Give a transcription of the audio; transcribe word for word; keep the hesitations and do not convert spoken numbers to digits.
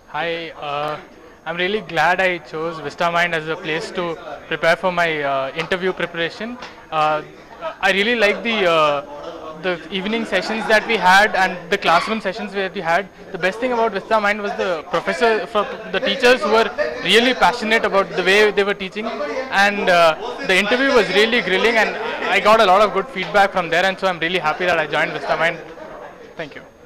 Hi, uh, I'm really glad I chose VistaMind as a place to prepare for my uh, interview preparation. Uh, I really like the uh, the evening sessions that we had and the classroom sessions that we had. The best thing about VistaMind was the professor, for the teachers who were really passionate about the way they were teaching, and uh, the interview was really grilling, and I got a lot of good feedback from there, and so I'm really happy that I joined VistaMind. Thank you.